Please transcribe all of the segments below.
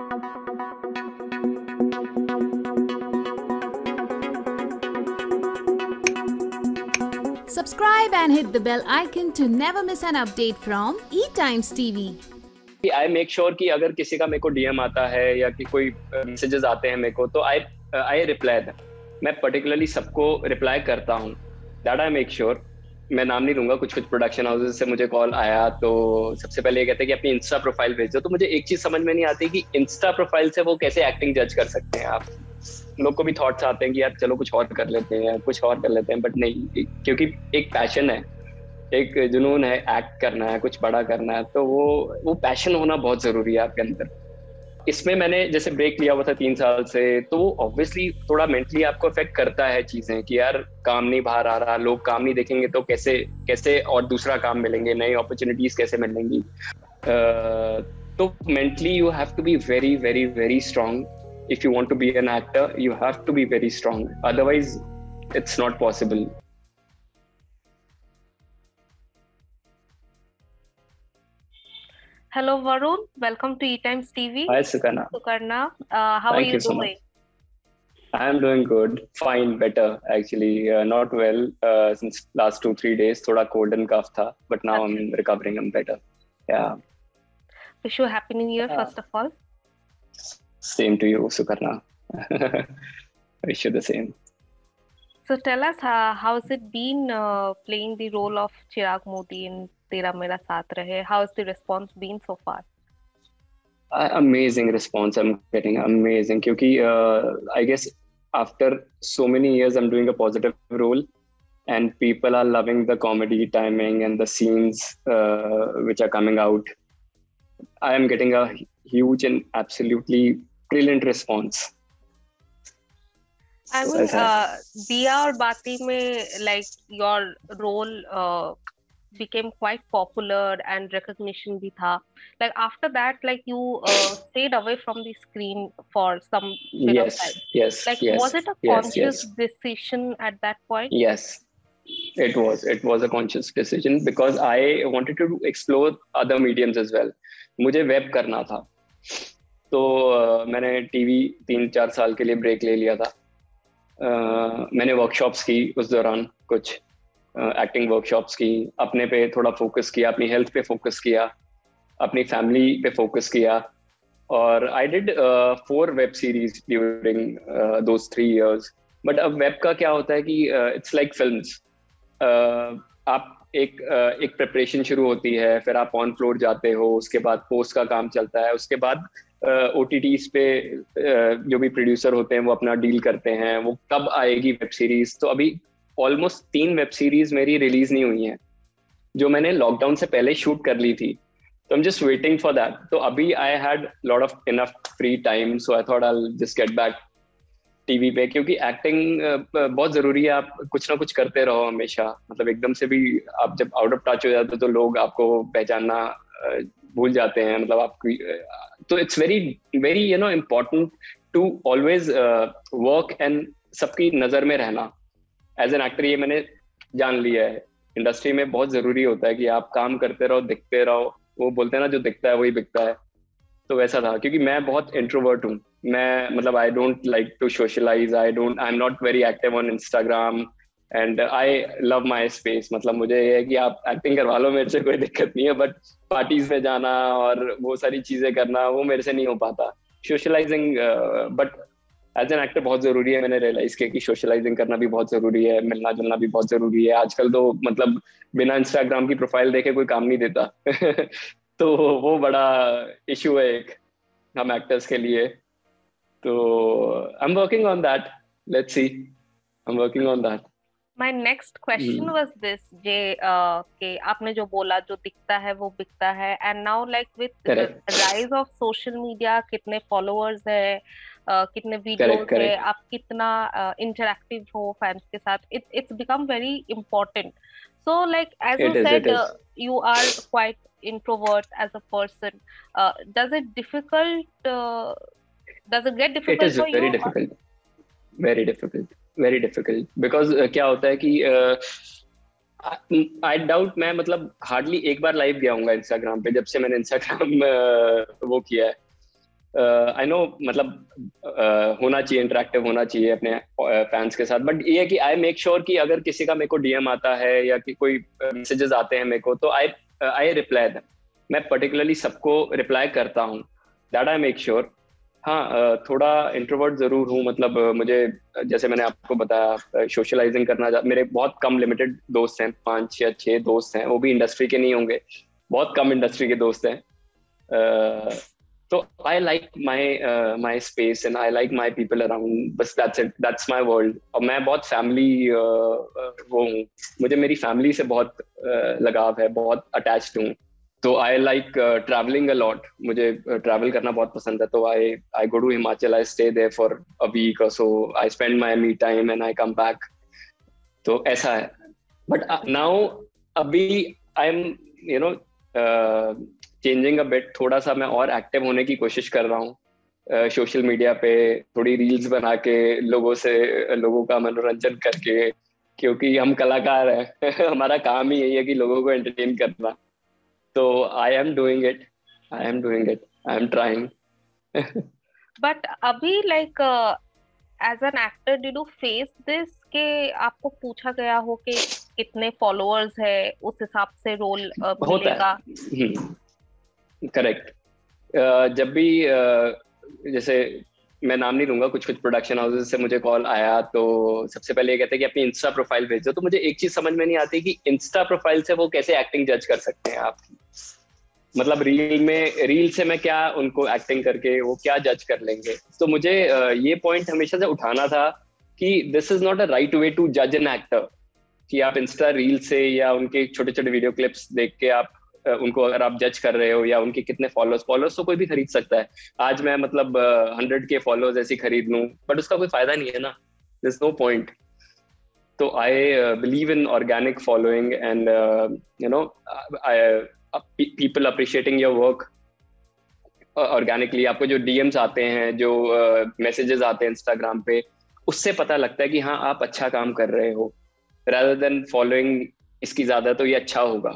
Subscribe and hit the bell icon to never miss an update from E-Times TV. I make sure कि अगर किसी का मेरे को डीएम आता है या कि कोई मैसेजेस आते हैं मेरे को, तो आई रिप्लाई दैट। मैं पर्टिकुलरली सबको रिप्लाई करता हूँ। That I make sure. मैं नाम नहीं लूंगा। कुछ प्रोडक्शन हाउसेस से मुझे कॉल आया तो सबसे पहले ये कहते हैं कि अपनी इंस्टा प्रोफाइल भेज दो। तो मुझे एक चीज समझ में नहीं आती कि इंस्टा प्रोफाइल से वो कैसे एक्टिंग जज कर सकते हैं। आप लोग को भी थॉट्स आते हैं कि यार चलो कुछ और कर लेते हैं, कुछ और कर लेते हैं, बट नहीं, क्योंकि एक पैशन है, एक जुनून है, एक्ट करना है, कुछ बड़ा करना है, तो वो पैशन होना बहुत जरूरी है आपके अंदर। इसमें मैंने जैसे ब्रेक लिया हुआ था 3 साल से, तो वो ऑब्वियसली थोड़ा मेंटली आपको अफेक्ट करता है चीजें कि यार काम नहीं बाहर आ रहा, लोग काम नहीं देखेंगे तो कैसे कैसे और दूसरा काम मिलेंगे, नई अपॉर्चुनिटीज कैसे मिलेंगी। तो mentally you have to be very very very strong. If you want to be an actor you have to be very strong, otherwise it's not possible. Hello Varun, welcome to E-Times TV. Hi Sukarna. How are you so doing? I am doing good, fine, better actually. Not well since last 2-3 days. Thoda cold and cough tha, but now I'm recovering. I'm better. Yeah. Wish you a happy new year first of all. Same to you, Sukarna. Wish you the same. So tell us, how's it been playing the role of Chirag Modi in Tera Mera Saath Rahe? How's the response been so far? Amazing response I'm getting, amazing. Kyunki I guess after so many years I'm doing a positive role and people are loving the comedy timing and the scenes which are coming out. I am getting a huge and absolutely brilliant response. I mean, Diya aur Bati mein, like, your role became quite popular and recognition bhi tha. Like, after that, like, you stayed away from the screen for some bit of time. Yes. Like, was it a conscious decision at that point? Yes, it was. It was a conscious decision because I wanted to explore other mediums as well. मुझे web करना था, तो मैंने TV 3-4 साल के लिए break ले लिया था। मैंने वर्कशॉप्स की उस दौरान, कुछ एक्टिंग वर्कशॉप्स की, अपने पे थोड़ा फोकस किया, अपनी हेल्थ पे फोकस किया, अपनी फैमिली पे फोकस किया, और I did 4 web series during those 3 years. But अब वेब का क्या होता है कि इट्स लाइक फिल्म्स। आप एक प्रिपरेशन शुरू होती है, फिर आप ऑन फ्लोर जाते हो, उसके बाद पोस्ट का काम चलता है, उसके बाद OTTs पे जो भी प्रोड्यूसर होते हैं वो अपना डील करते हैं, वो कब आएगी वेब सीरीज। तो अभी ऑलमोस्ट 3 वेब सीरीज मेरी रिलीज नहीं हुई हैं जो मैंने लॉकडाउन से पहले शूट कर ली थी, तो I am just waiting for that. तो अभी I had lot of enough free time, so I thought I will just get back TV पे, क्योंकि एक्टिंग बहुत जरूरी है। आप कुछ ना कुछ करते रहो हमेशा, मतलब एकदम से भी आप जब आउट ऑफ टच हो जाते हो तो लोग आपको पहचानना भूल जाते हैं, मतलब आपकी। तो it's very very important to always work and सबकी नजर में रहना एज एन एक्टर। ये मैंने जान लिया है, इंडस्ट्री में बहुत जरूरी होता है कि आप काम करते रहो, दिखते रहो। वो बोलते हैं ना, जो दिखता है वही बिकता है। तो वैसा था, क्योंकि मैं बहुत इंट्रोवर्ट हूँ। मैं मतलब I don't like to socialize, I am not very active on Instagram and I love my space. मतलब मुझे ये है कि आप एक्टिंग करवा लो, मेरे से कोई दिक्कत नहीं है, बट पार्टीज में जाना और वो सारी चीजें करना वो मेरे से नहीं हो पाता। Socializing but as an actor बहुत जरूरी है। मैंने रियलाइज किया कि सोशलाइजिंग करना भी बहुत जरूरी है, मिलना जुलना भी बहुत जरूरी है। आजकल तो मतलब बिना इंस्टाग्राम की प्रोफाइल देखे कोई काम नहीं देता तो वो बड़ा इशू है एक हम एक्टर्स के लिए। तो I am working on that, let's see, I am working on that. My next question was this, कि आपने जो बोला, जो दिखता है वो बिकता है, and now like with the rise of social media, कितने followers है, कितने videos है, आप कितना interactive हो fans के साथ, it's become very important. So like as you said, you are quite introvert as a person. Does it get difficult for you? It is very difficult. Very difficult. Very difficult because क्या होता है कि I doubt मैं मतलब hardly एक बार live गया हूँगा Instagram पे, जब से मैंने इंस्टाग्राम वो किया है। आई नो मतलब होना चाहिए, इंटरेक्टिव होना चाहिए अपने फैंस के साथ, बट ये है कि आई मेक श्योर कि अगर किसी का मेरे को डीएम आता है या कि कोई मैसेजेस आते हैं मेरे को, तो आई रिप्लाई दैम। मैं पर्टिकुलरली सबको रिप्लाई करता हूँ, दैट आई मेक श्योर। हाँ, थोड़ा इंट्रोवर्ट जरूर हूँ, मतलब मुझे जैसे मैंने आपको बताया सोशलाइजिंग करना, मेरे बहुत कम लिमिटेड दोस्त हैं, 5 या 6 दोस्त हैं, वो भी इंडस्ट्री के नहीं होंगे, बहुत कम इंडस्ट्री के दोस्त हैं। तो I like my space and I like my people around, बस that's it, that's my world. और मैं बहुत फैमिली वो हूँ, मुझे मेरी फैमिली से बहुत लगाव है, बहुत अटैच्ड हूँ। तो I like travelling a lot, मुझे ट्रैवल करना बहुत पसंद है। तो I go to Himachal, I stay there for a week और so, I spend my me time and I come back. तो ऐसा है। बट नाउ अभी I am you know changing a bit, थोड़ा सा मैं और एक्टिव होने की कोशिश कर रहा हूँ सोशल मीडिया पे, थोड़ी रील्स बना के लोगों का मनोरंजन करके, क्योंकि हम कलाकार हैं हमारा काम ही यही है कि लोगों को एंटरटेन करना। तो I am doing it, I am trying. But अभी like as an actor did you face this के आपको पूछा गया हो कि कितने फॉलोअर्स है, उस हिसाब से रोल मिलेगा? करेक्ट। जब भी जैसे मैं नाम नहीं लूंगा, कुछ प्रोडक्शन हाउसेस से मुझे कॉल आया, तो सबसे पहले ये कहते हैं कि अपनी इंस्टा प्रोफाइल भेज दो। तो मुझे एक चीज समझ में नहीं आती कि इंस्टा प्रोफाइल से वो कैसे एक्टिंग जज कर सकते हैं आप, मतलब रील से मैं क्या उनको एक्टिंग करके वो क्या जज कर लेंगे। तो मुझे ये पॉइंट हमेशा से उठाना था कि this is not a right way to जज एन एक्टर, कि आप इंस्टा रील से या उनके छोटे छोटे वीडियो क्लिप्स देख के आप उनको अगर आप जज कर रहे हो, या उनके कितने फॉलोअर्स तो कोई भी खरीद सकता है। आज मैं मतलब 100K फॉलोअर्स ऐसे खरीद लूं, बट उसका कोई फायदा नहीं है ना, देयर इज नो पॉइंट। तो I believe in organic following and you know people appreciating your work organically. आपको जो डीएम्स आते हैं, जो मैसेजेस आते हैं इंस्टाग्राम पे, उससे पता लगता है कि हाँ आप अच्छा काम कर रहे हो, rather than फॉलोइंग इसकी ज्यादा तो ये अच्छा होगा।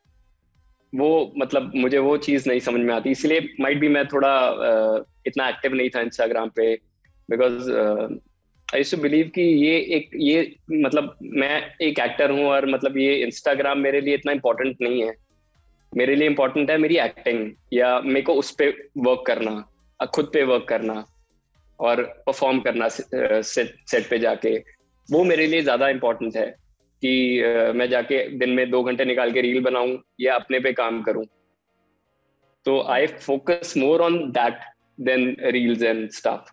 वो मतलब मुझे वो चीज नहीं समझ में आती, इसलिए माइट भी मैं थोड़ा इतना एक्टिव नहीं था इंस्टाग्राम पे, because I used to believe कि ये मतलब मैं एक एक्टर हूँ, और मतलब ये इंस्टाग्राम मेरे लिए इतना इम्पोर्टेंट नहीं है। मेरे लिए इम्पोर्टेंट है मेरी एक्टिंग, या मेरे को उस पे वर्क करना, खुद पे वर्क करना और परफॉर्म करना सेट पे जाके। वो मेरे लिए ज्यादा इम्पोर्टेंट है कि मैं जाके दिन में 2 घंटे निकाल के रील बनाऊं या अपने पे काम करूं। तो I focus more on that then reels and stuff.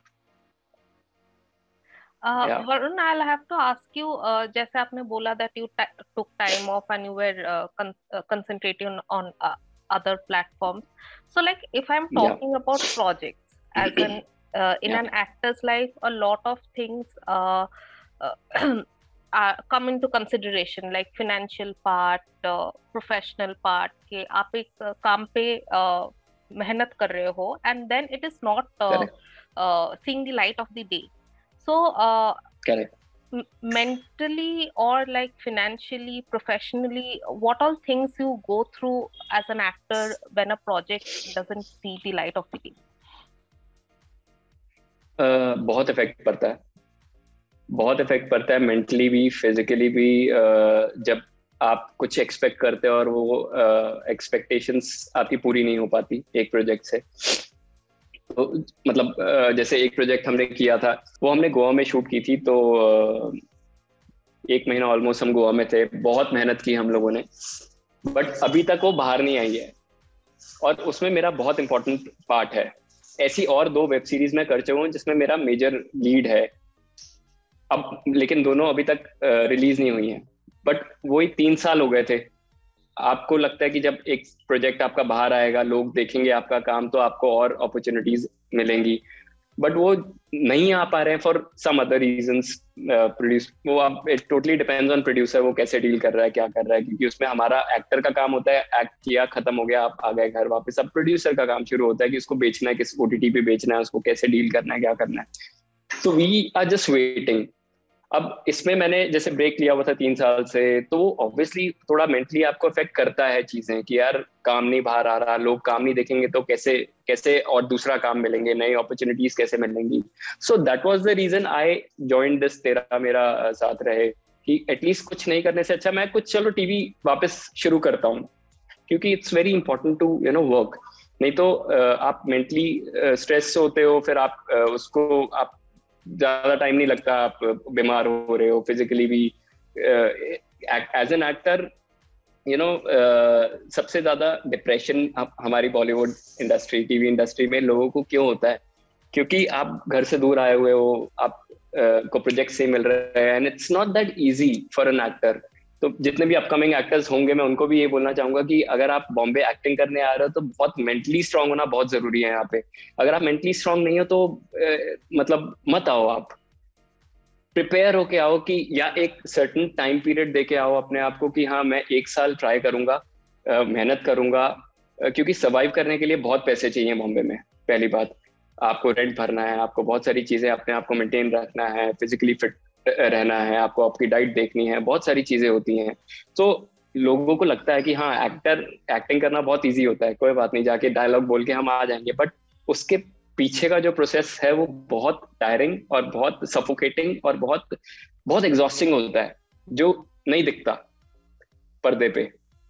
Varun, I'll have to ask you, जैसे आपने बोला that you took time off and you were concentrating on other platforms. So like if I'm talking about projects as an in an actor's life, a lot of things come into consideration, like financial part, professional part, कि आप एक काम पे मेहनत कर रहे हो, and then it is not seeing the light of the day. So correct. Mentally or like financially, professionally, what all things you go through as an actor when a project doesn't see the light of the day? बहुत effect पड़ता है, बहुत effect पड़ता है, mentally भी, physically भी। जब आप कुछ एक्सपेक्ट करते हो और वो एक्सपेक्टेशंस आपकी पूरी नहीं हो पाती एक प्रोजेक्ट से। तो मतलब जैसे एक प्रोजेक्ट हमने किया था, वो हमने गोवा में शूट की थी। तो 1 महीना ऑलमोस्ट हम गोवा में थे, बहुत मेहनत की हम लोगों ने, बट अभी तक वो बाहर नहीं आई है। और उसमें मेरा बहुत इंपॉर्टेंट पार्ट है। ऐसी और 2 वेब सीरीज मैं कर चुका हूँ जिसमें मेरा मेजर लीड है अब, लेकिन दोनों अभी तक रिलीज नहीं हुई हैं। बट वही 3 साल हो गए थे। आपको लगता है कि जब एक प्रोजेक्ट आपका बाहर आएगा, लोग देखेंगे आपका काम, तो आपको और अपॉर्चुनिटीज मिलेंगी, बट वो नहीं आ पा रहे हैं for some other reasons. Produce वो आप it totally depends on producer, वो कैसे डील कर रहा है, क्या कर रहा है, क्योंकि उसमें हमारा एक्टर का काम होता है, एक्ट किया, खत्म हो गया, आप आ गए घर वापस। अब प्रोड्यूसर का काम शुरू होता है कि उसको बेचना है, किस OTT पे बेचना है, उसको कैसे डील करना है, क्या करना है। तो वी आर जस्ट वेटिंग। अब इसमें मैंने जैसे ब्रेक लिया हुआ था 3 साल से, तो वो ऑब्वियसली थोड़ा मेंटली आपको अफेक्ट करता है चीजें कि यार काम नहीं बाहर आ रहा, लोग काम नहीं देखेंगे तो कैसे कैसे और दूसरा काम मिलेंगे, नई अपॉर्चुनिटीज कैसे मिलेंगी. So that was the reason I join this Tera Mera साथ रहे, कि एटलीस्ट कुछ नहीं करने से अच्छा मैं कुछ चलो टीवी वापस शुरू करता हूँ, क्योंकि it's very important to work. नहीं तो आप मेंटली स्ट्रेस होते हो, फिर आप उसको आप ज्यादा टाइम नहीं लगता, आप बीमार हो रहे हो फिजिकली भी. एज एन एक्टर सबसे ज्यादा डिप्रेशन हमारी बॉलीवुड इंडस्ट्री, टीवी इंडस्ट्री में लोगों को क्यों होता है, क्योंकि आप घर से दूर आए हुए हो, आप को प्रोजेक्ट से मिल रहे हैं, and it's not that easy for an actor. तो जितने भी अपकमिंग एक्टर्स होंगे मैं उनको भी ये बोलना चाहूंगा कि अगर आप बॉम्बे एक्टिंग करने आ रहे हो तो बहुत मेंटली स्ट्रांग होना बहुत जरूरी है यहाँ पे. अगर आप मेंटली स्ट्रांग नहीं हो तो मतलब मत आओ. आप प्रिपेयर होके आओ कि या एक सर्टेन टाइम पीरियड देके आओ अपने आप को कि हाँ मैं 1 साल ट्राई करूंगा, मेहनत करूंगा, क्योंकि सर्वाइव करने के लिए बहुत पैसे चाहिए बॉम्बे में. पहली बात, आपको रेंट भरना है, आपको बहुत सारी चीजें अपने आप को मेंटेन रखना है, फिजिकली फिट रहना है, आपको आपकी डाइट देखनी है, बहुत सारी चीजें होती हैं. तो लोगों को लगता है कि हाँ एक्टिंग करना बहुत इजी होता है, कोई बात नहीं, जाके डायलॉग बोल के हम आ जाएंगे, बट उसके पीछे का जो प्रोसेस है वो बहुत टायरिंग और बहुत सफोकेटिंग और बहुत बहुत एग्जॉस्टिंग होता है, जो नहीं दिखता पर्दे पे.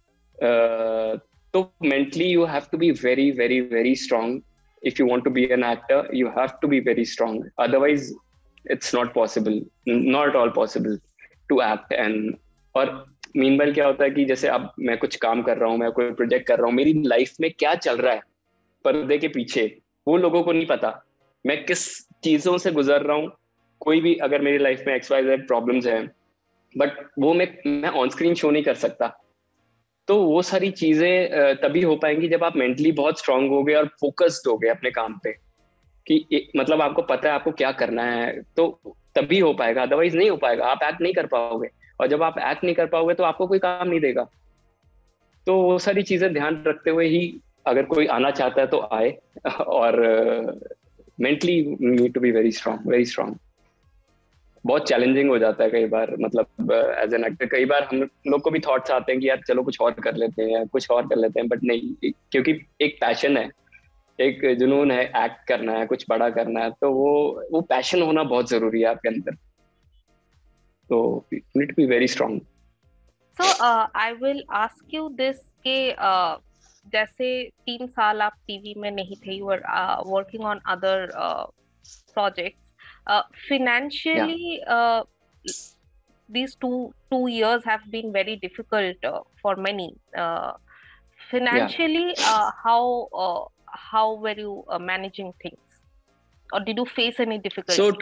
तो mentally you have to be very very very strong. If you want to be an actor, you have to be very strong. Otherwise, it's not possible, not at all possible to act. And और meanwhile क्या होता है कि जैसे अब मैं कुछ काम कर रहा हूँ, मैं कोई प्रोजेक्ट कर रहा हूँ, मेरी लाइफ में क्या चल रहा है पर्दे के पीछे वो लोगों को नहीं पता. मैं किस चीजों से गुजर रहा हूँ, कोई भी अगर मेरी लाइफ में XYZ प्रॉब्लम्स हैं, बट वो मैं ऑन स्क्रीन शो नहीं कर सकता. तो वो सारी चीजें तभी हो पाएंगी जब आप मेंटली बहुत स्ट्रांग हो गए और फोकस्ड हो गए अपने काम पे, कि मतलब आपको पता है आपको क्या करना है, तो तभी हो पाएगा. अदरवाइज नहीं हो पाएगा, आप एक्ट नहीं कर पाओगे, और जब आप एक्ट नहीं कर पाओगे तो आपको कोई काम नहीं देगा. तो वो सारी चीजें ध्यान रखते हुए ही अगर कोई आना चाहता है तो आए. और mentally need to be very strong, very strong. बहुत चैलेंजिंग हो जाता है कई बार, मतलब एज एन एक्टर कई बार हम लोग को भी थॉट्स आते हैं कि यार चलो कुछ और कर लेते हैं, कुछ और कर लेते हैं, बट नहीं, क्योंकि एक पैशन है, एक जुनून है, एक्ट करना है, कुछ बड़ा करना है, तो वो पैशन होना बहुत जरूरी है आपके अंदर. तो need to be very strong. So I will ask you this के जैसे 3 साल आप टीवी में नहीं थे, you were working on other projects. Financially, these two years have been very difficult for many. Financially, how were you managing things, or did you face any difficulties? So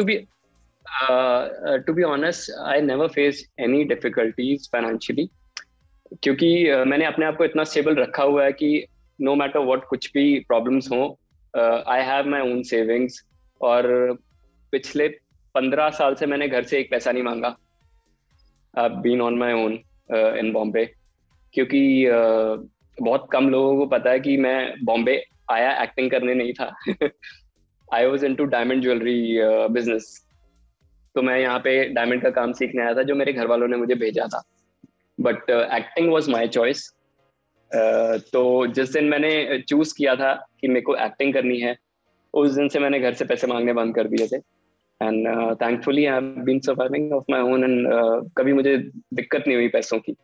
to be honest, I never faced any difficulties financially, क्योंकि मैंने अपने आप को इतना stable रखा हुआ है कि no matter what कुछ भी problems हो, I have my own savings. और पिछले 15 साल से मैंने घर से एक पैसा नहीं मांगा. I've been on my own in Bombay, क्योंकि बहुत कम लोगों को पता है कि मैं बॉम्बे आया एक्टिंग करने नहीं था. I was into diamond jewelry business. तो मैं यहाँ पे डायमंड का काम सीखने आया था, जो मेरे घर वालों ने मुझे भेजा था, but acting was my choice. तो जिस दिन मैंने चूज किया था कि मेरे को एक्टिंग करनी है, उस दिन से मैंने घर से पैसे मांगने बंद कर दिए थे. And thankfully I have been surviving of my own, and कभी मुझे दिक्कत नहीं हुई पैसों की.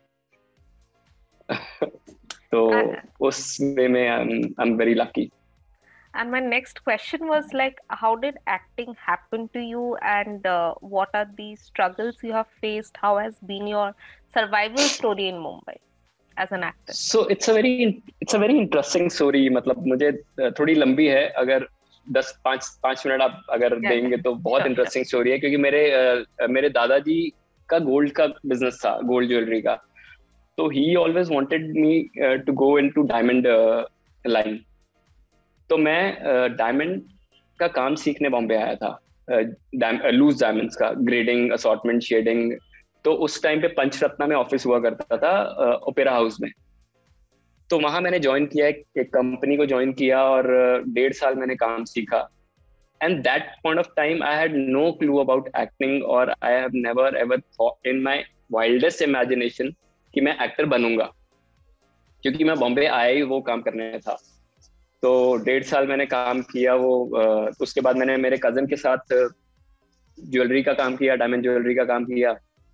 तो उस वे में I am very lucky. And my next question was like, how did acting happen to you, and what are the struggles you have faced? How has been your survival story in Mumbai as an actor? So it's a very interesting story. मतलब मुझे थोड़ी लंबी है, अगर 5 minute आप अगर देंगे तो बहुत इंटरेस्टिंग स्टोरी है, क्योंकि मेरे दादाजी का गोल्ड का बिजनेस था, गोल्ड ज्वेलरी का. तो he always wanted me to go into diamond line. तो मैं डायमंड का काम सीखने बॉम्बे आया था, लूज डायमंड्स का ग्रेडिंग, असॉर्टमेंट, शेडिंग. तो उस टाइम पे पंचरत्ना में ऑफिस हुआ करता था, ओपेरा हाउस में. तो वहां मैंने ज्वाइन किया, एक कंपनी को ज्वाइन किया, और 1.5 साल मैंने काम सीखा. and that point of time I had no clue about acting, or I have never ever thought in my wildest imagination कि मैं एक्टर बनूंगा, क्योंकि मैं बॉम्बे आया ही वो काम करने था। तो 1.5 साल मैंने काम किया वो, उसके बाद मैंने मेरे कजन के साथ ज्वेलरी का काम किया, डायमंड ज्वेलरी का काम किया।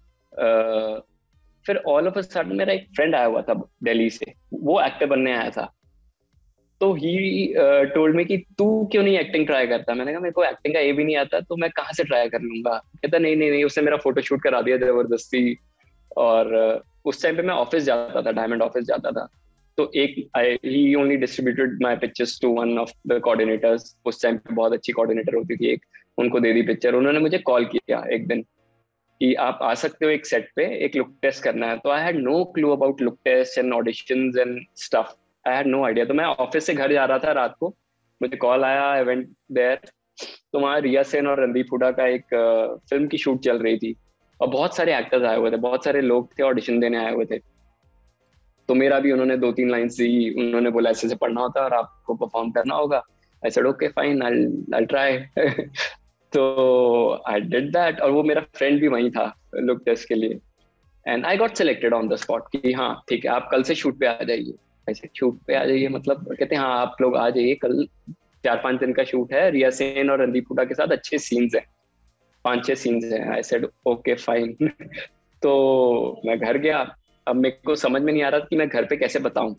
फिर ऑल ऑफ अ सडन मेरा एक फ्रेंड आया हुआ था दिल्ली से, वो एक्टर बनने आया था। तो ही टोल्ड मी कि तू क्यों नहीं एक्टिंग ट्राई करता। मैंने कहा मेरे को एक्टिंग का ये भी नहीं आता, तो मैं कहाँ से ट्राई कर लूंगा। कहता नहीं नहीं नहीं, उसने मेरा फोटो शूट करा दिया जबरदस्ती। और उस टाइम पे मैं ऑफिस जाता था, डायमंड ऑफिस जाता था। तो एक ही only distributed my pictures to one of the coordinators. उस टाइम पे बहुत अच्छी कोऑर्डिनेटर होती थी एक, उनको दे दी पिक्चर। उन्होंने मुझे कॉल किया एक दिन कि आप आ सकते हो एक सेट पे, एक लुक टेस्ट करना है। तो I had no clue about look test and auditions and stuff, I had no idea. तो मैं ऑफिस से घर जा रहा था रात को, मुझे कॉल आया, आई वेंट देयर। तो वहाँ रिया सेन और रणदीप हुडा का एक फिल्म की शूट चल रही थी, और बहुत सारे एक्टर्स आए हुए थे, बहुत सारे लोग थे ऑडिशन देने आए हुए थे। तो मेरा भी उन्होंने 2-3 लाइन्स दी। उन्होंने बोला ऐसे से पढ़ना होता है और आपको परफॉर्म करना होगा। I said okay fine, I try. तो आई डिड दैट, और वो मेरा फ्रेंड भी वहीं था लुक टेस्ट के लिए। And I got selected on the spot कि हाँ ठीक है, आप कल से शूट पे आ जाइए। ऐसे शूट पे आ जाइए मतलब, कहते हैं हाँ आप लोग आ जाइए, कल 4-5 दिन का शूट है, रिया सेन और रणदीप हुडा के साथ अच्छे सीन्स हैं, 5-6 सीन्स हैं। I said okay fine. तो मैं घर गया। अब मेरे को समझ में नहीं आ रहा कि मैं घर पे कैसे बताऊं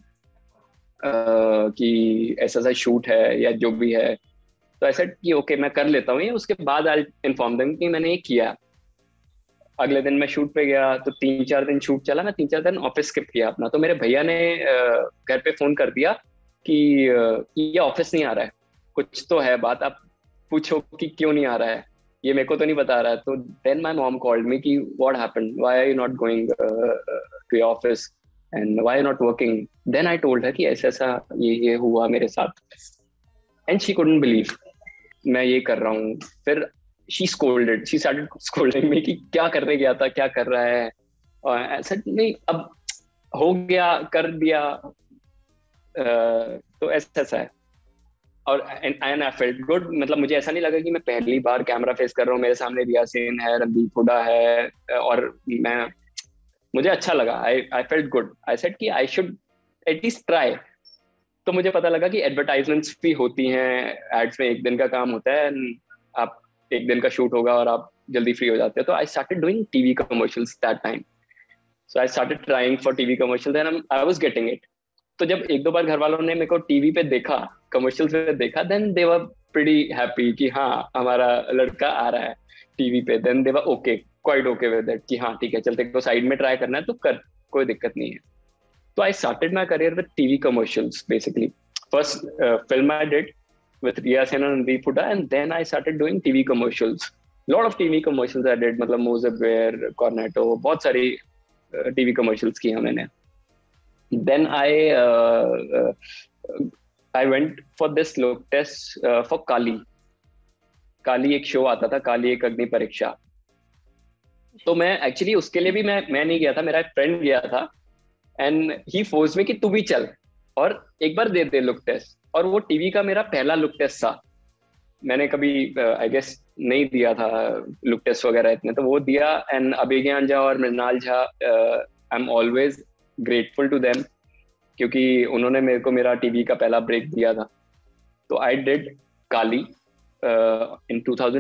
कि ऐसा सा शूट है या जो भी है। तो ऐसा कि ओके मैं कर लेता हूँ ये, उसके बाद आई इन्फॉर्म देम कि मैंने ये किया। अगले दिन मैं शूट पे गया, तो 3-4 दिन शूट चला, मैं 3-4 दिन ऑफिस स्किप किया अपना। तो मेरे भैया ने घर पे फोन कर दिया कि ये ऑफिस नहीं आ रहा है, कुछ तो है बात, आप पूछो कि क्यों नहीं आ रहा है, ये मेरे को तो नहीं बता रहा है। तो then my mom called me कि what happened, why are you not going to your office and why not working. Then I told her कि ऐसा ऐसा ये हुआ मेरे साथ, एंड शी कुडंट बिलीव मैं ये कर रहा हूँ। फिर she started scolding me कि क्या करने गया था, क्या कर रहा है। और ऐसा नहीं, अब हो गया, कर दिया। तो ऐसा है। और एंड आई फेल्ट गुड, मतलब मुझे ऐसा नहीं लगा कि मैं पहली बार कैमरा फेस कर रहा हूँ, मेरे सामने रिया सेन है, रणदीप हुडा है, और मुझे अच्छा लगा। I felt good. I said कि आई शुड एटलीस्ट ट्राई। तो मुझे पता लगा कि एडवर्टाइजमेंट्स भी होती हैं, एड्स में 1 दिन का काम होता है, आप 1 दिन का शूट होगा और आप जल्दी फ्री हो जाते हैं। तो I started doing TV commercials that time. So I started trying for TV commercials and I was getting it. तो जब 1-2 बार घर वालों ने मेरे को टीवी पे देखा, कमर्शियल्स पे देखा, then they were pretty happy कि हाँ हमारा लड़का आ रहा है टीवी पे। Then they were okay, quite okay with that कि हाँ ठीक है, चलते को साइड में ट्राई करना है तो कर, कोई दिक्कत नहीं है। So I started my career with TV commercials, basically. First film I did with Riya Sen and Randeep Huda, and then I started doing TV commercials. Lot of TV commercials I did, मतलब Mozebir, Cornetto, बहुत सारी TV commercials की हैं मैंने. Then I went for this look test for Kali. काली एक show आता था, काली एक अग्नि परीक्षा। तो मैं एक्चुअली उसके लिए भी मैं नहीं गया था, मेरा एक फ्रेंड गया था। एंड ही फोर्स में कि तू भी चल और एक बार दे लुक टेस्ट। और वो टीवी का मेरा पहला लुक टेस्ट था। मैंने कभी आई गेस नहीं दिया था लुक टेस्ट वगैरह इतने, तो वो दिया। एंड अभिज्ञान झा और Mrinal Jha, I am always grateful to them, क्योंकि उन्होंने मेरे को मेरा टीवी का पहला ब्रेक दिया था। तो आई डिड काली इन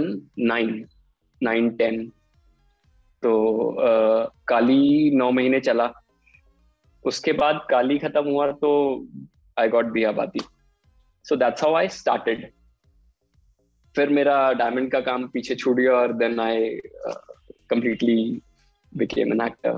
2009-10। तो काली 9 महीने चला। उसके बाद काली खत्म हुआ तो आई got Diya Baati. So that's how I started. फिर मेरा डायमंड का काम पीछे छूट गया और then I completely became an actor.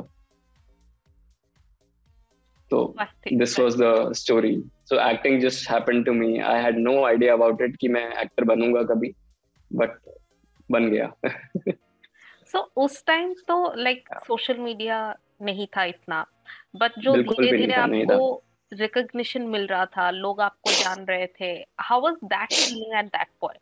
तो this was the story. So acting just happened to me. I had no idea about it कि मैं एक्टर बनूंगा कभी, बट बन गया। सो उस टाइम तो लाइक सोशल मीडिया नहीं था इतना, बट जो धीरे धीरे आपको रिकॉग्निशन मिल रहा था, लोग आपको जान रहे थे, how was that feeling at that point?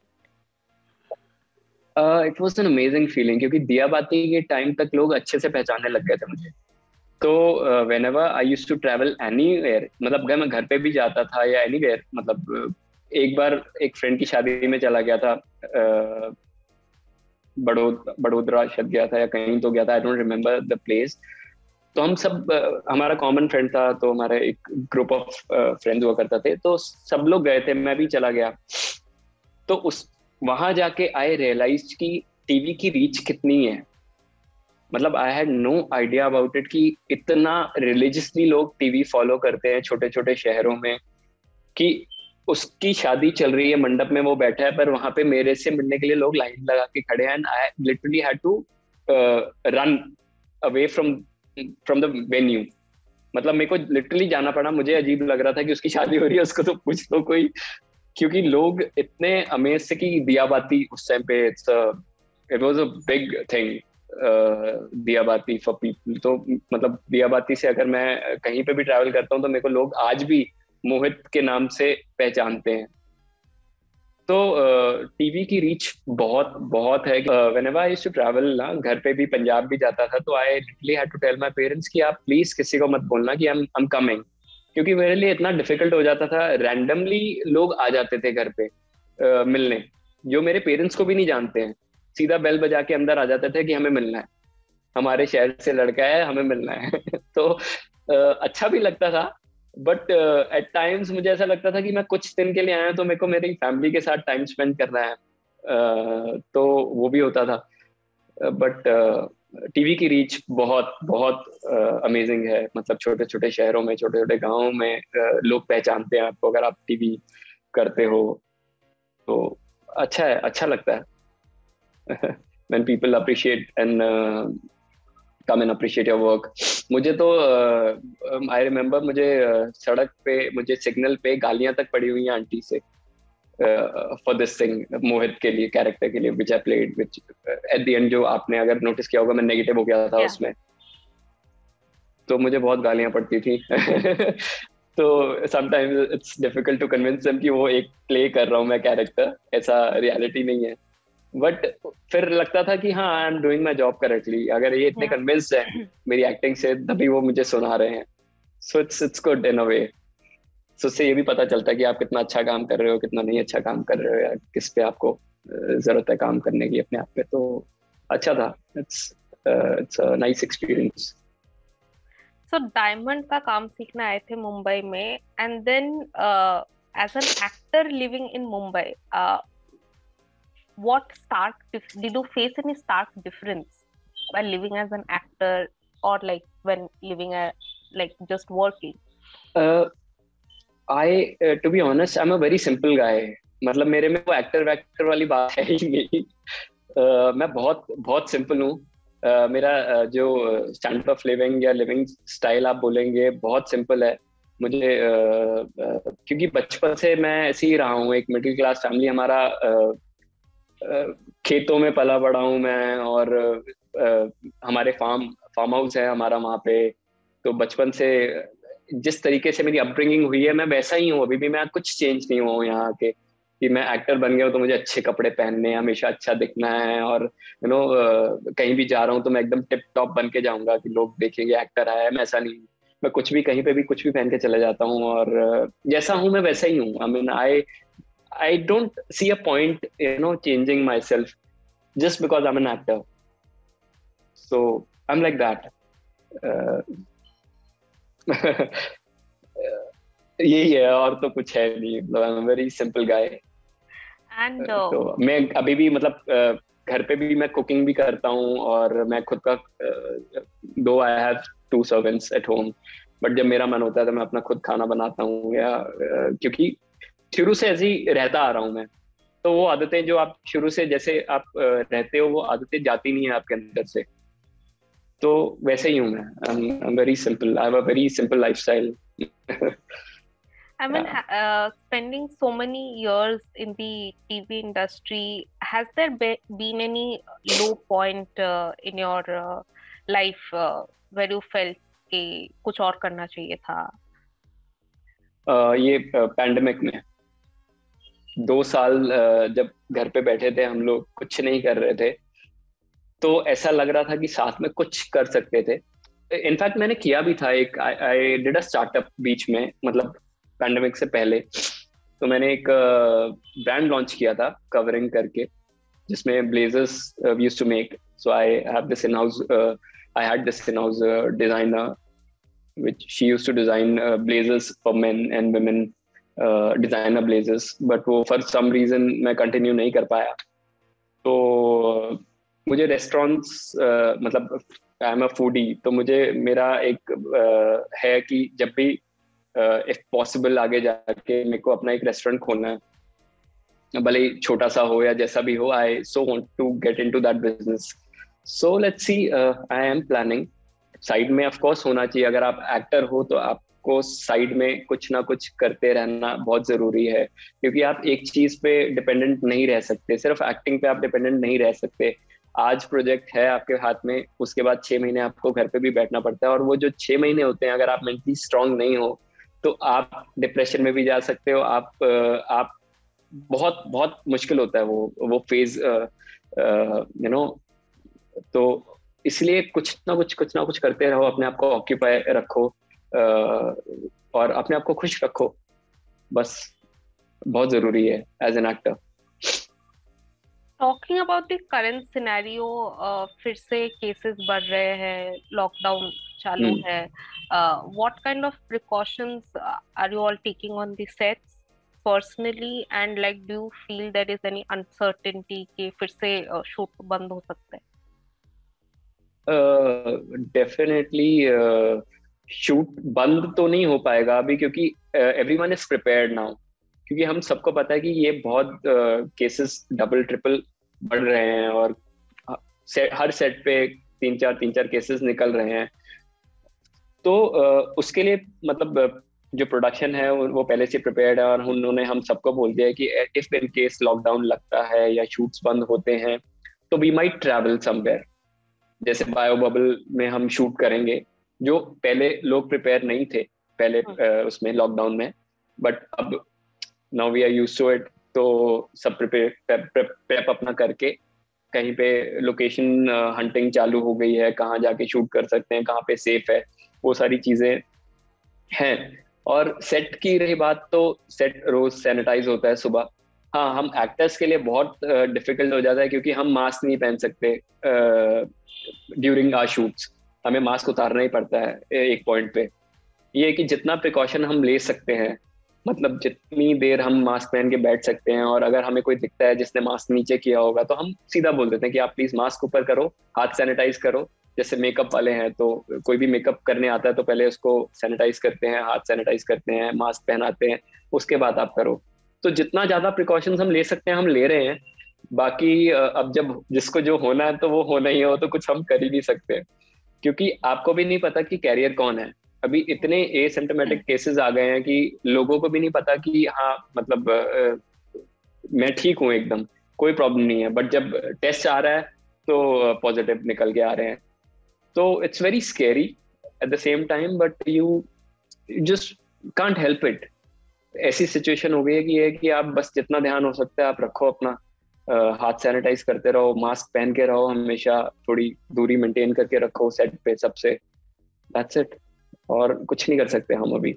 It was an amazing feeling, क्योंकि दिया बाती के टाइम तक लोग अच्छे से पहचानने लग गए थे मुझे। तो whenever I used to travel anywhere, मतलब अगर मैं घर पे भी जाता था या एनीवेयर, मतलब एक बार एक फ्रेंड की शादी में चला गया था, बड़ोदरा शायद गया था या कहीं तो गया था, I don't remember the place. तो हम सब हमारा कॉमन फ्रेंड था, तो हमारे एक ग्रुप ऑफ फ्रेंड्स हुआ करता थे, तो सब लोग गए थे, मैं भी चला गया। तो उस वहां जाके आई रियलाइज कि टीवी की रीच कितनी है। मतलब I had no idea about it कि इतना रिलीजियसली लोग टीवी फॉलो करते हैं छोटे छोटे शहरों में, कि उसकी शादी चल रही है, मंडप में वो बैठा है, पर वहां पे मेरे से मिलने के लिए लोग लाइन लगा के खड़े हैं, and I literally had to run away from the venue. मतलब मेरे को लिटरली जाना पड़ा, मुझे अजीब लग रहा था कि उसकी शादी हो रही है, उसको तो पूछ लो कोई, क्योंकि लोग इतने अमेज से कि दिया बाती उस टाइम पे it was a big thing, दिया बाती फॉर पीपल। तो मतलब दिया बाती से अगर मैं कहीं पे भी ट्रैवल करता हूँ तो मेरे को लोग आज भी मोहित के नाम से पहचानते हैं। तो टीवी की रीच बहुत बहुत है। Whenever I used to travel ना, घर पे भी पंजाब भी जाता था, तो I literally had to tell my parents कि आप प्लीज किसी को मत बोलना कि आई एम कमिंग, क्योंकि मेरे लिए इतना डिफिकल्ट हो जाता था। रैंडमली लोग आ जाते थे घर पे मिलने, जो मेरे पेरेंट्स को भी नहीं जानते हैं, सीधा बेल बजा के अंदर आ जाते थे कि हमें मिलना है, हमारे शहर से लड़का है, हमें मिलना है। तो अच्छा भी लगता था, बट एट टाइम्स मुझे ऐसा लगता था कि मैं कुछ दिन के लिए आया तो मेरे को मेरी फैमिली के साथ टाइम स्पेंड करना है, तो वो भी होता था। बट टीवी की रीच बहुत बहुत अमेजिंग है। मतलब छोटे छोटे शहरों में, छोटे छोटे गांवों में लोग पहचानते हैं आपको अगर आप टीवी करते हो, तो अच्छा है, अच्छा लगता है। when people appreciate and come and appreciate your work। मुझे तो आई रिमेम्बर मुझे सड़क पे, मुझे सिग्नल पे गालियां तक पड़ी हुई हैं आंटी से फॉर दिस थिंग, मोहित के लिए, कैरेक्टर के लिए which I played, which at the end जो आपने अगर नोटिस किया होगा मैं नेगेटिव हो गया था उसमें, तो मुझे बहुत गालियां पड़ती थी। तो sometimes it's difficult to convince them कि वो एक प्ले कर रहा हूँ मैं कैरेक्टर, ऐसा रियलिटी नहीं है। बट फिर लगता था कि हाँ I am doing my job correctly, अगर ये इतने कन्विंस्ड है मेरी एक्टिंग से तभी वो मुझे सुना रहे हैं। सो इट्स गुड इन अ वे। सो उससे ये भी पता चलता है कि आप कितना अच्छा काम कर रहे हो, कितना नहीं अच्छा काम कर रहे हो, या किस पे आपको जरूरत है काम करने की अपने आप पे। तो अच्छा था, it's a nice experience. So diamond का काम सीखने आए थे मुंबई में, and then as an actor living in Mumbai, what did you face any stark difference while living as an actor, or like when living like just working? To be honest, I'm a very simple guy। मतलब मेरे में वो actor vector वाली बात है ही नहीं। मैं बहुत बहुत सिंपल हूँ। मेरा जो स्टैंडर्ड ऑफ लिविंग या लिविंग स्टाइल आप बोलेंगे, बहुत सिंपल है। मुझे क्योंकि बचपन से मैं ऐसे ही रहा हूँ, एक मिडिल क्लास फैमिली हमारा, खेतों में पला बड़ा हूँ मैं, और हमारे फार्म हाउस है हमारा वहाँ पे। तो बचपन से जिस तरीके से मेरी अपब्रिंगिंग हुई है मैं वैसा ही हूँ अभी भी। मैं कुछ चेंज नहीं हुआ हूँ यहाँ के कि मैं एक्टर बन गया हूँ तो मुझे अच्छे कपड़े पहनने हैं, हमेशा अच्छा दिखना है, और यू नो कहीं भी जा रहा हूँ तो मैं एकदम टिप टॉप बन के जाऊंगा कि लोग देखेंगे एक्टर आया है। मैं ऐसा नहीं हूँ, मैं कुछ भी कहीं पे भी कुछ भी पहन के चले जाता हूँ, और जैसा हूँ मैं वैसा ही हूँ। I mean I don't see a point, changing myself just because I'm an actor. So I'm like that. यही है, और तो कुछ है नहीं। मतलब I'm a very simple guy. And तो मैं अभी भी मतलब घर पे भी मैं कुकिंग भी करता हूँ, और मैं खुद का दो I have 2 servants at home, but जब मेरा मन होता है तो मैं अपना खुद खाना बनाता हूँ। या क्योंकि शुरू से ऐसे ही रहता आ रहा हूँ मैं, तो वो आदतें जो आप शुरू से जैसे आप रहते हो वो आदतें जाती नहीं है आपके अंदर से, तो वैसे ही हूँ मैं। I'm very simple. I have a very simple lifestyle. I mean, spending so many years in the TV industry, has there been any low point in your life where you felt कि कुछ और करना चाहिए था? ये pandemic में 2 साल जब घर पे बैठे थे हम लोग, कुछ नहीं कर रहे थे, तो ऐसा लग रहा था कि साथ में कुछ कर सकते थे। इनफैक्ट मैंने किया भी था, एक आई डिड अ स्टार्टअप बीच में, मतलब पैंडेमिक से पहले। तो मैंने एक ब्रांड लॉन्च किया था कवरिंग करके, जिसमें blazers used to make. So I have this in house, I had this in house designer which she used to design blazers for men and women, designer blazers, but वो for some reason मैं continue नहीं कर पाया. तो मुझे restaurants मतलब I am a foodie, तो मुझे मेरा एक है कि जब भी इफ पॉसिबल आगे जाके मेरे को अपना एक रेस्टोरेंट खोलना है, भले ही छोटा सा हो या जैसा भी हो. I so want to get into that business. So let's see, I am planning. Side में ऑफ कोर्स होना चाहिए. अगर आप एक्टर हो तो आपको साइड में कुछ ना कुछ करते रहना बहुत जरूरी है, क्योंकि आप एक चीज पे डिपेंडेंट नहीं रह सकते. सिर्फ एक्टिंग पे आप डिपेंडेंट नहीं रह सकते. आज प्रोजेक्ट है आपके हाथ में, उसके बाद 6 महीने आपको घर पे भी बैठना पड़ता है, और वो जो 6 महीने होते हैं, अगर आप मेंटली स्ट्रांग नहीं हो तो आप डिप्रेशन में भी जा सकते हो. आप बहुत बहुत मुश्किल होता है वो फेज, यू नो. तो इसलिए कुछ ना कुछ करते रहो, अपने आप को ऑक्यूपाई रखो, और अपने आप को खुश रखो. बस बहुत जरूरी है as an actor. Talking about the current scenario, फिर से केसेस बढ़ रहे हैं, लॉकडाउन चालू है. What kind of precautions are you all taking on the sets personally, and like do you feel there is any uncertainty कि फिर से शूट बंद हो सकता है? डेफिनेटली शूट बंद तो नहीं हो पाएगा अभी, क्योंकि एवरीवन इज प्रिपेयर्ड नाउ. क्योंकि हम सबको पता है कि ये बहुत केसेस डबल ट्रिपल बढ़ रहे हैं, और हर सेट पे 3-4 केसेस निकल रहे हैं. तो उसके लिए मतलब जो प्रोडक्शन है वो पहले से प्रिपेयर्ड है, और उन्होंने हम सबको बोल दिया है कि इफ इन केस लॉकडाउन लगता है या शूट्स बंद होते हैं तो वी माइट ट्रैवल समवेयर. जैसे बायो बबल में हम शूट करेंगे, जो पहले लोग प्रिपेयर नहीं थे पहले उसमें लॉकडाउन में, बट अब now we are used to it. तो सब प्रेप अपना करके कहीं पे लोकेशन हंटिंग चालू हो गई है, कहाँ जाके शूट कर सकते हैं, कहाँ पे सेफ है, वो सारी चीजें हैं. और सेट की रही बात, तो सेट रोज सैनिटाइज होता है सुबह. हाँ, हम एक्टर्स के लिए बहुत डिफिकल्ट हो जाता है, क्योंकि हम मास्क नहीं पहन सकते ड्यूरिंग आवर शूट्स. हमें मास्क उतारना ही पड़ता है एक पॉइंट पे. ये है कि जितना प्रिकॉशन हम ले सकते हैं, मतलब जितनी देर हम मास्क पहन के बैठ सकते हैं, और अगर हमें कोई दिखता है जिसने मास्क नीचे किया होगा तो हम सीधा बोल देते हैं कि आप प्लीज मास्क ऊपर करो, हाथ सैनिटाइज करो. जैसे मेकअप वाले हैं, तो कोई भी मेकअप करने आता है तो पहले उसको सैनिटाइज करते हैं, हाथ सैनिटाइज करते हैं, मास्क पहनाते हैं, उसके बाद आप करो. तो जितना ज्यादा प्रिकॉशंस हम ले सकते हैं हम ले रहे हैं. बाकी अब जब जिसको जो होना है तो वो होना ही हो, तो कुछ हम कर ही नहीं सकते, क्योंकि आपको भी नहीं पता कि कैरियर कौन है. अभी इतने एसिम्प्टोमेटिक केसेस आ गए हैं कि लोगों को भी नहीं पता कि हाँ मतलब मैं ठीक हूँ एकदम, कोई प्रॉब्लम नहीं है, बट जब टेस्ट आ रहा है तो पॉजिटिव निकल के आ रहे हैं. तो it's very scary at the same time, but you just can't help it. ऐसी सिचुएशन हो गई है कि आप बस जितना ध्यान हो सकता है आप रखो अपना, हाथ सैनिटाइज करते रहो, मास्क पहन के रहो, हमेशा थोड़ी दूरी मेंटेन करके रखो सेट पे सबसे. That's it. और कुछ नहीं कर सकते हम अभी.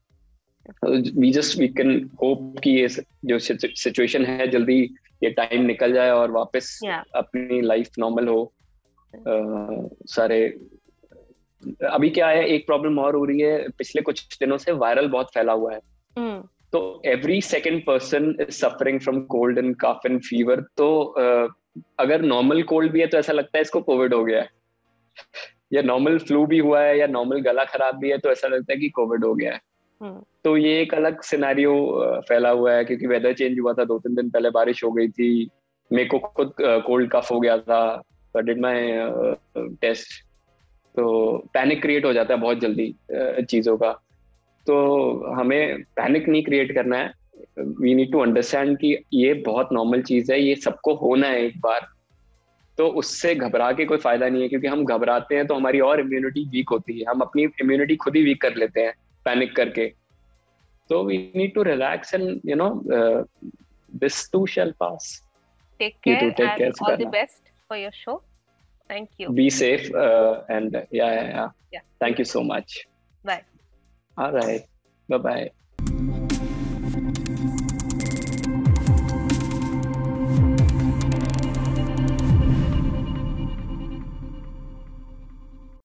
वी कैन होप कि ये जो सिचुएशन है जल्दी ये टाइम निकल जाए और वापस अपनी लाइफ नॉर्मल हो. सारे अभी क्या है, एक प्रॉब्लम और हो रही है, पिछले कुछ दिनों से वायरल बहुत फैला हुआ है. तो every second person is suffering from cold and cough and fever. तो अगर नॉर्मल कोल्ड भी है तो ऐसा लगता है इसको कोविड हो गया है, या नॉर्मल फ्लू भी हुआ है, या नॉर्मल गला खराब भी है तो ऐसा लगता है कि कोविड हो गया है. तो ये एक अलग सिनेरियो फैला हुआ है, क्योंकि वेदर चेंज हुआ था, 2-3 दिन पहले बारिश हो गई थी, मेरे को खुद कोल्ड कफ हो गया था. I did my test. तो पैनिक क्रिएट हो जाता है बहुत जल्दी चीजों का. तो हमें पैनिक नहीं क्रिएट करना है. वी नीड टू अंडरस्टैंड कि ये बहुत नॉर्मल चीज है, ये सबको होना है एक बार. तो उससे घबरा के कोई फायदा नहीं है, क्योंकि हम घबराते हैं तो हमारी और इम्यूनिटी वीक होती है, हम अपनी इम्यूनिटी खुद ही वीक कर लेते हैं पैनिक करके. तो we need to relax and you know this too shall pass. Take care and all the best for your show. Thank you. Be safe and yeah. Thank you so much. Bye. All right. Bye-bye.